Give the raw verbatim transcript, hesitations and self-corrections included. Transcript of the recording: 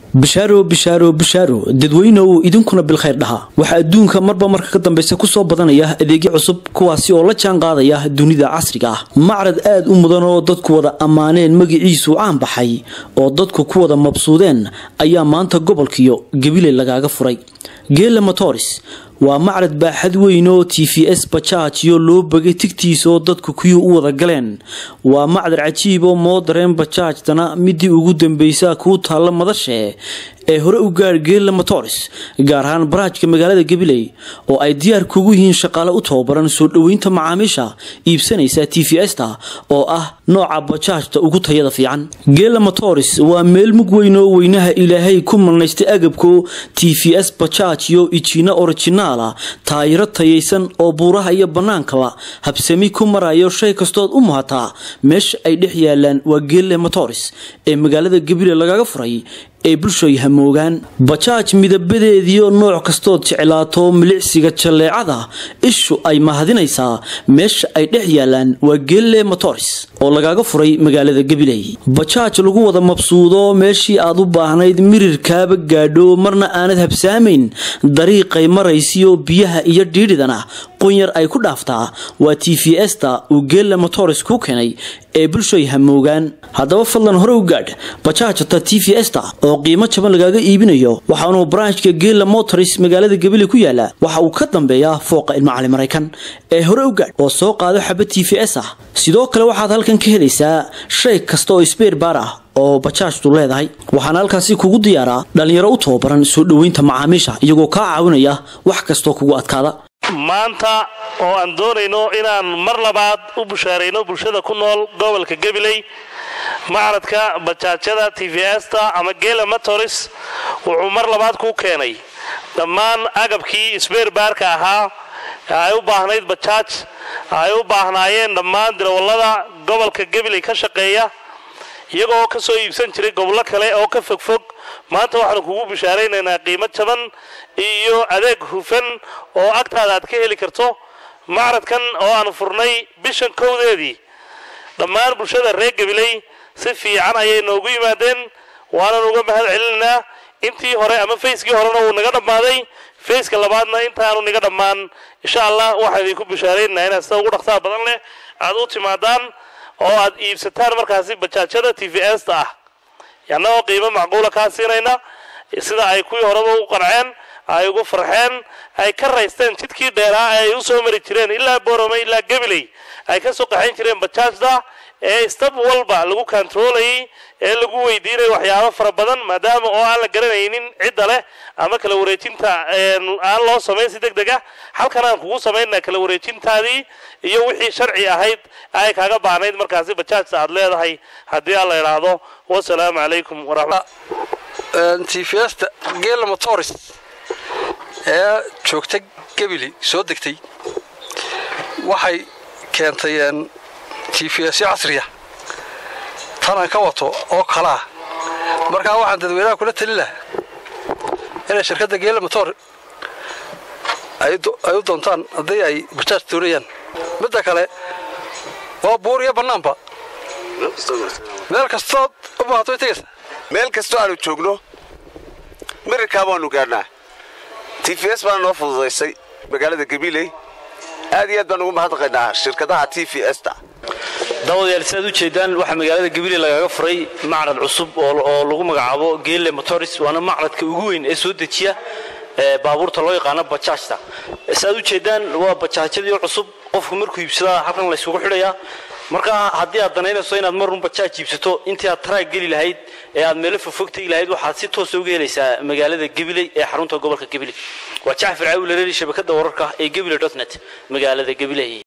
bishaaro bishaaro bishaaro dadweynuhu idinkuna bil khayr dhaha waxa adduunka marba marka ka dambaysa ku soo badanaya adeegyo cusub kuwaasi oo la jaan qaadaya dunida casriga ah macrad aad u mudan oo dadku wada amaaneen magaciisu caan baxay oo dadku ku wada mabsuudeen ayaa maanta gobolkiyo Gabiley lagaaga furay Geela Motors waa macrad baaxad weyn oo T V S Bajaj iyo loo bagay tigtiisoo dadku kuyu u wada galeen waa macdar cajiib oo modern Bajaj tana midii ugu dambeysay ku taala madashe ee hore u gaar Geela Motors gaar ahaan baraajka magaalada Gabiley oo ay diyaar kugu yihiin shaqaale u tababaran soo dhaweynta macaamiisha iibsanaysa T V S ta oo ah nooca Bajajta ugu tayada fiican Geela Motors waa meel mug weyn oo weynaha Ilaahay ku manaystay agabko T V S Bajaj iyo ijiina original taayiro tayaysan oo buuraha iyo banaankaba habsami ku marayo shay kastood u muhata meesha ay dhex yaalaan waa Geela Motors ee magaalada Gabiley lagaga furay ee bulshooy hamoogan Bajaj midabadeediyo nooc kastood jeclaato milicsiga jaleecada ishu ay mahadinaysaa meesha ay dhex yaalaan waa Geela Motors oo lagaga furay magaalada Gabiley Bajaj lagu wada mabsuudo meeshii aad u baahnayd mirirkaaba gaadho marna aanad habsaameyn dariiqay maraysiyo biyaha iyo dhiidhidana qunyar ay ku dhaaftaa waa T V S ta uu Geela Motors ku keenay ee bulshooy hamoogan hadaba fadlan hore u gaadh Bajaj ta T V S ta oo qiimo jaban lagaga iibinayo waxaanu branchka Geela Motors magaalada Gabiley ku yaala waxa uu ka dambeeyaa fooqa ilma cali Mareykan ee hore u gaadh oo soo qaado xabad T V S ah sidoo kale waxaad halkan ka helaysaa shay kasta oo spare bar ah oo Bajajtu leedahay waxaan halkaasi kugu diyaaraa dhalinyaro u tababaran soo dhaweynta macaamiisha iyagoo ka caawinaya wax kasto kugu adkaada maanta oo aan doonayno inaan mar labaad u bushaareyno bulshada ku nool gobolka Gabiley macradka Bajajada T V S ta ama Geela Motors wuxuu mar labaad ku keenay dhammaan agabkii spare barka ahaa ay u baahnayd Bajaj ay u baahnaayeen dhammaan darawallada gobolka Gabiley ka shaqeeya iyagoo ka soo iibsan jiray gobollo kale oo ka fogfog maanta waxaan kugu bishaareynaa qiimo jaban iyo adeeg hufan oo agtaada aad ka heli karto macradkan oo aan furnay bishan kowdeedii dhammaan bulshada reer Gabiley si fiican ayay noogu yimaadeen waana uga mahad celinaa intii hore ama facekii horena uu naga dhamaaday faceka labaadna intaanu naga dhamaan insha Allah waxaan idinku bishaareynaa inaad sida ugu dhaqsaha badan leh aad u timaadaan oo aad iibsataan markaasi Bajajada T V S ta ah yana oo qiimo macquul ah ka siinayna sida ay kuwii horeba u qarceen ay ugu farxeen ay ka raysteen jidkii dheeraa ay u soo mari jireen ilaa Boorama ilaa Gabiley ay ka soo qaxin jireen Bajajda ee step walba lagu controlay ee lagu weydiinay waxyaabo fara badan maadaama oo aan la garanaynin cid leh ama kala wareejinta aan loo sameeyay si degdeg ah halkan aan kugu sameeynaa kala wareejintaadii iyo wixii sharci ahayd ay kaaga baahnayd markaasi Bajajta aad leedahay hadii aan la yiraahdo wassalaamu calaykum wa rahmatullahi T V S ta Geela Motors ee joogtay Gabiley soo degtay waxay keentay T V S casri ah tan ka wato oo kala marka waxaan dadweynaha kula talinayaa in shirkadda Geela Motors ay ay u doontaan haddii ay Bajaj doonayaan midda kale waa buur iyo banaanba meel kastoo u baahato tagaysa meel kastoo aanu joogno mirka baanu gaarnaa T V S baan noo fududeysay magaalada Gabiley aad iyo aad baan ugu mahadnaqaynaa shirkadaha T V S ta dawadayaal saad u jeedaan waxa magaalada Gabiley lagaga furay macrad cusub oo lagu magacaabo Geela Motors waana macradka ugu weyn ee soo dejiya baabuurta loo yaqaan Bajajta saad u jeedaan waa Bajajadii cusub qofku markuu iibsado halkan la isugu xidhaya marka hadii aad danaynayso inaad mar run Bajaj iibsato intii aad taraag gali lahayd ee aad meel fofogtay lahayd waxaad si toos ah uga helaysaa magaalada Gabiley ee xarunta gobolka Gabiley waa Jaafar Caawil Reeri shabakada wararka ee gabiley dot net magaalada Gabiley